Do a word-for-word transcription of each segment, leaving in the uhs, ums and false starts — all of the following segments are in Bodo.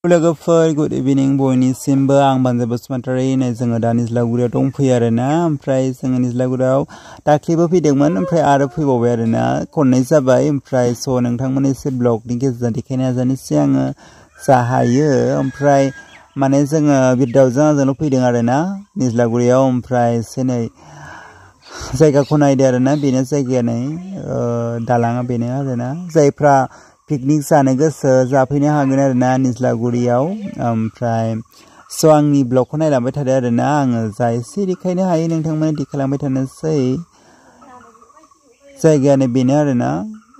लोगोफोर गुड इभिनिं बयनिसिमबो आं बानजाय बसुमतारी नै जोङो दा निज्लागुरियाव दंफैयो आरोना ओमफ्राय जोङो निज्लागुरियाव दाख्लिबो फैदोंमोन ओमफ्राय आरो फैबावबाय आरोना खननै जाबाय ओमफ्राय स' नोंथांमोननो एसे ब्लगनि गेजेरजों देखायनो नाजानोसै आङो जा हायो ओमफ्राय माने जोङो बिरदावजों आंजोंल' फैदों आरोना निज्लागुरियाव ओमफ्राय एसे नै जायगाखौ नायदो आरोना बेनो जायगाया नै दालाङा बेनो आरोना जायफ्रा पिकनिक जानो गोसो जाफैनो हागोन आरोना निज्लागुरियाव ओमफ्राय स' आंनि ब्लगखौ नायलांबाय थादो आरोना आङो जा एसे देखायनो हायो नोंथांमोननो देखायलांबाय थानोसै जायगायानो बेनो आरोना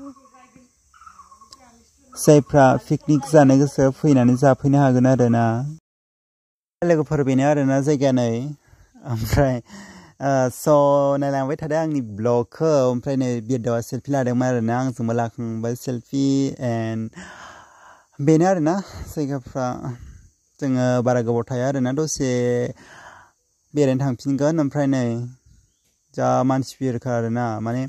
जायफ्रा पिकनिक जानो गोसो फैनानै जाफैनो हागोन आरोना लोगोफोर बेनो आरोना जायगाया नै ओमफ्राय स' नायलांबाय थादो आंनि ब्लगखौ ओमफ्राय नै बिरदावा सेल्फि लादोंमोन आरोना आंजोंबो लाखांबाय सेल्फि एन्ड बेनो आरोना जायगाफ्रा जोङो बारा गोबाव थाया आरोना दसे बेरायनो थांफिनगोन ओमफ्राय नै जा मानसि बिरखा आरोना माने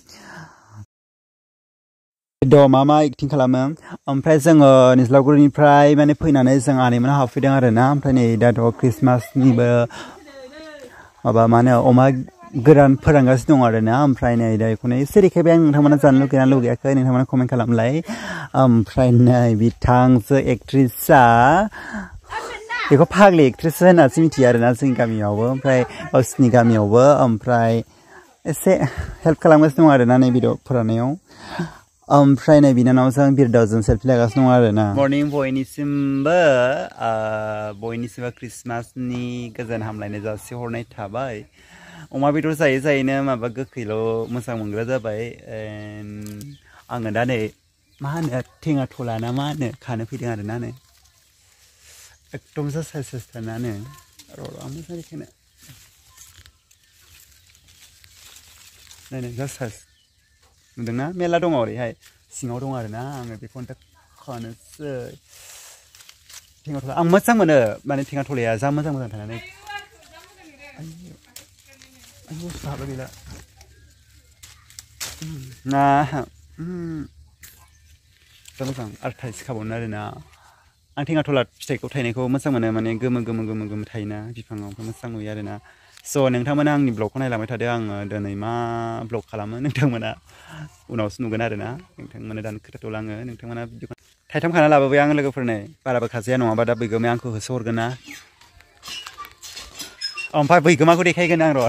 द' मा मा एक्टिं खालामो ओमफ्राय जोङो निज्लागुरिनिफ्राय माने फैनानै जों आनैमोन हाबफैदों आरोना ओमफ्राय नै दाथ' ख्रिस्टमासनिबो माबा मा होनो अमा गोरान फोरानगासिनो दं आरोना ओमफ्राय नै दा बेखौनो एसे देखायबाय आं नोंथांमोना जानो लुगैना लुगैयाखै नोंथांमोना कमेन्ट खालामलाय ओमफ्राय नै बिथांजो एक्ट्रिसआ बेखौ फाग्लि एक्ट्रिस होननासो मिथियो आरोना जोंनि गामियावबो ओमफ्राय गावसिनि गामियावबो ओमफ्राय एसे हेल्प खालामगासिनो दं आरोना नै भिडिअ फोराननायाव ओमफ्राय नै बिनानावजों बिरदावजों सेल्फि लागासिनो दं आरोना मर्निं बयनिसिमबो बयनिसिमबो ख्रिस्टमासनि गोजोन हामलायनाय जासिहरनाय थाबाय अमा बेदर जायै जायैनो माबा गोखैल' मोजां मोनग्रा जाबाय आङो दा नै मा होनो थेङा थला ना मा होनो खानो फैदों आरोना नै एकदम जा साइज साइज थारनानो र' आं मोजां देखायनो नायनाय जा साइज नुदोंना मेरला दङ ओरैहाय सिङाव दं आरोना आङो बेखौनो दा खानोसै थेङा थला आं मोजां मोनो माने थेङा थलाया जा मोजां मोजां थानानै आयौ साहाबो गैला ना जा मोजां आरो थाइसेखाबावनो आरोना आं थेङा थला फिथाइखौ थायनायखौ मोजां मोनो माने गोमो गोमो गोमो गोमो थायोना बिफाङाव ओमफ्राय मोजां नुयो आरोना स' नोंथांमोना आंनि ब्लगखौ नायलांबाय थादो आङो दिनै मा ब्लग खालामो नोंथांमोना उनावसो नुगोन आरोना नोंथांमोना दानो खोथाथ'लाङो नोंथांमोना थाइथाम खाना लाबोबाय आं लोगोफोरनो बाराबो खाजाया नङाबा दा बैगोमाया आंखौ होसोहरगोन ना ओमफ्राय बैगोमाखौ देखायगोन आं र'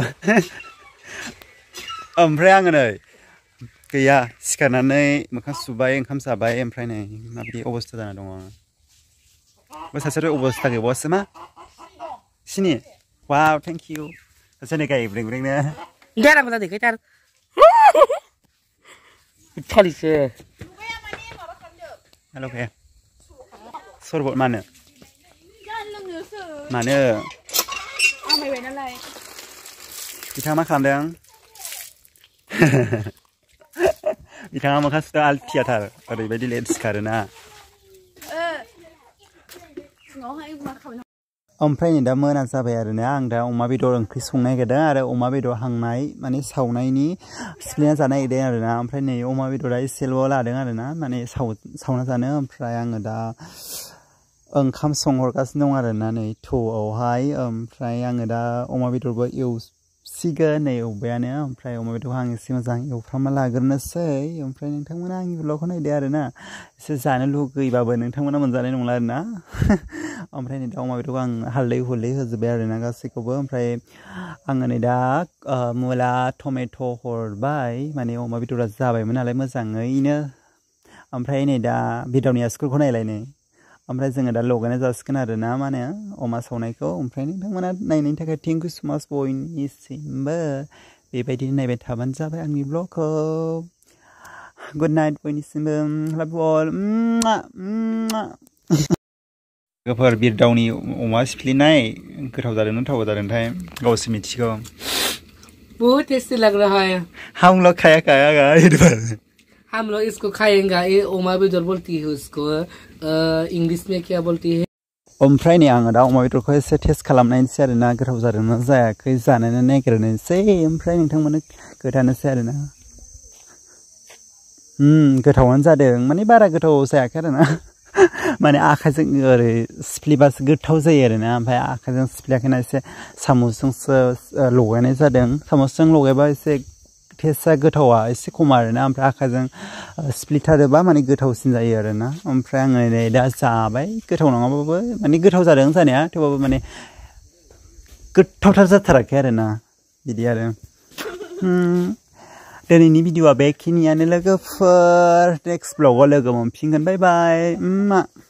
ओमफ्राय आङो नै गैया सिखारनानै मोखां सुबाय ओंखाम जाबाय ओमफ्राय नै माबायदि अबस्था जाना दङ आङो बे सासेयाथ' अबस्था गैबावासो मा सिनि वाव थेंक इउ सासे नै गाय ब्रें ब्रेंनो Jangan pernah dikit kan? Cari sih. Halo kayak. Sorbot mana? Mana? Oh, mày về nó lại. Kita makan dong. Kita makan sudah altiatar. Ada bedi led sekarang na. ओमफ्राय नै दा मोना जाबाय आरोना आं दा अमा बेदर ओंख्रि संनो नागिरदों आरो अमा बेदर हांनाय माने सावनायनि सिफ्लेना जानो नागिरदों आरोना ओमफ्राय नै अमा बेदरा एसेल' लादों आरोना माने साव सावना जानो ओमफ्राय आङो दा ओंखाम संहरगासिनो दं आरोना नै थौआवहाय ओमफ्राय आङो दा अमा बेदरबो एवसिगोन नै एवबायानो ओमफ्राय अमा बेदरखौ आं एसे मोजां एवफ्रामना लाग्रोनोसै ओमफ्राय नोंथांमोना आंनि ब्लगखौ नायदो आरोना एसे जानो लुगैबाबो नोंथांमोना मोनजानाय नंला आरोना ओमफ्राय नै दा अमा बेदरखौ आं हालदै हुलदै होजोब्बाय आरोना गासैखौबो ओमफ्राय आङो नै दा मुला टमेट' हरबाय माने अमा बेदरा जाबायमोन नालाय मोजाङैनो ओमफ्राय नै दा बेदरनि आसुगुरखौ नायलाय नै ओमफ्राय जोङो दा लगायना जासिगोन आरोना मा होनो अमा सावनायखौ ओमफ्राय नोंथांमोना नायनायनि थाखाय थेंक इउ सो माच बयनिसिमबो बेबायदिनो नायबाय थाबानो जाबाय आंनि ब्लगखौ गुड नाइट बयनिसिमबो लाभ इउ अल लोगोफोर बिरदावनि अमा सिफ्लेनाय गोथाव जादोंना थाव जादोंथाय गावसो मिथिगौ बहुत टेस्टी लग रहा है हम लोग खाया खाया इधर हम लोग इसको खाएंगे ये ओमा बेदर बोलती है उसको इंग्लिश में क्या बोलती है ओमफ्राय नै आङो दा अमा बेदरखौ एसे टेस्ट खालामनायनोसै आरोना गोथाव जादोंना जायाखै जानानै नागिरनोसै ओमफ्राय नोंथांमोननो खोन्थानोसै आरोना गोथावानो जादों माने बारा गोथाव जायाखै आरोना माने आखाइजों ओरै सिफ्लेबासो गोथाव जायो आरोना ओमफ्राय आखाइजों सिफ्लेयाखैना एसे सामसजोंसो लगायनाय जादों सामसजों लगायबा एसे टेस्टआ गोथावा एसे खम आरोना ओमफ्राय आखाइजों सिफ्लेथारोबा माने गोथावसिन जायो आरोना ओमफ्राय आङो नै दा जाबाय गोथाव नङाबाबो माने गोथाव जादों जानाया थेवबाबो माने गोथावथार जाथाराखै आरोना बिदि आरो दिनैनि भिडिअआ बेखिनियानो लोगोफोर नेक्स्ट ब्लगाव लोगो मोनफिनगोन बाय बाय